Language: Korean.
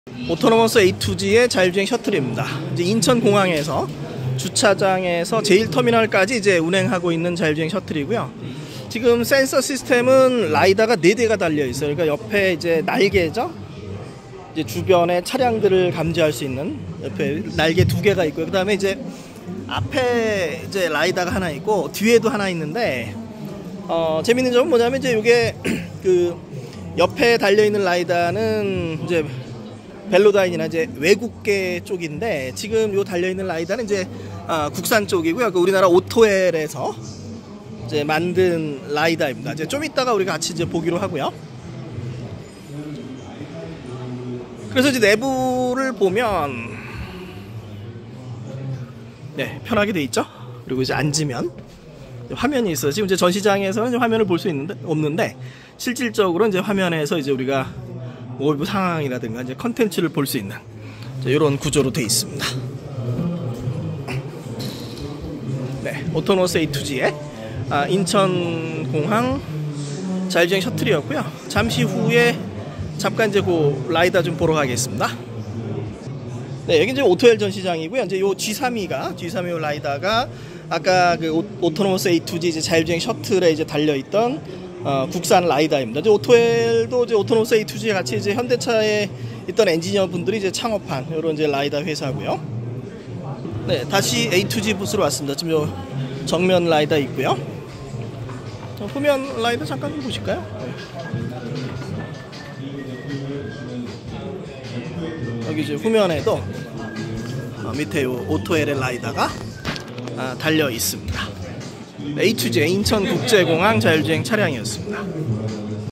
오토노머스 A2G의 자율주행 셔틀입니다. 이제 인천공항에서 주차장에서 제1터미널까지 이제 운행하고 있는 자율주행 셔틀이고요. 지금 센서 시스템은 라이다가 4대가 달려 있어요. 그러니까 옆에 이제 날개죠. 이제 주변의 차량들을 감지할 수 있는 옆에 날개 2개가 있고요. 그다음에 이제 앞에 이제 라이다가 하나 있고 뒤에도 하나 있는데 재밌는 점은 뭐냐면 이제 이게 그 옆에 달려 있는 라이다는 이제 벨로다인이나 이제 외국계 쪽인데 지금 요 달려 있는 라이다는 이제 국산 쪽이고요. 그 우리나라 오토엘에서 이제 만든 라이다입니다. 이제 좀 이따가 우리가 같이 이제 보기로 하고요. 그래서 이제 내부를 보면 네, 편하게 돼 있죠. 그리고 이제 앉으면 화면이 있어요. 지금 이제 전시장에서는 이제 화면을 볼 수 있는데 없는데 실질적으로 이제 화면에서 이제 우리가 외부 상황이라든가 이제 컨텐츠를 볼 수 있는 이런 구조로 되어 있습니다. 네, 오토노머스 A2G의 인천공항 자율주행 셔틀이었고요. 잠시 후에 잠깐 이제 그 라이다 좀 보러 가겠습니다. 네, 여기 이제 오토엘 전시장이고요. 이제 요 G32 라이다가 아까 그 오토노머스 A2G 이제 자율주행 셔틀에 이제 달려 있던 국산 라이다입니다. 이제 오토엘도 이제 오토노머스 A2G 같이 이제 현대차에 있던 엔지니어 분들이 이제 창업한 이런 이제 라이다 회사고요. 네, 다시 A2G 부스로 왔습니다. 지금 요 정면 라이다 있고요. 후면 라이다 잠깐 좀 보실까요? 네. 여기 이제 후면에도 밑에 요 오토엘의 라이다가 달려 있습니다. A2G 인천국제공항 자율주행 차량이었습니다.